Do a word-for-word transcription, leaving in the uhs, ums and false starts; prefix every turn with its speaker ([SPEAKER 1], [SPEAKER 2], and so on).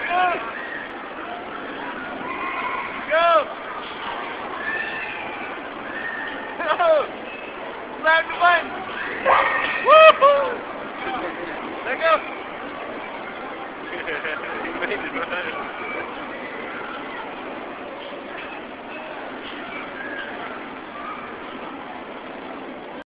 [SPEAKER 1] Go! Go! Slam the button! Woo-hoo! Let go! He made it,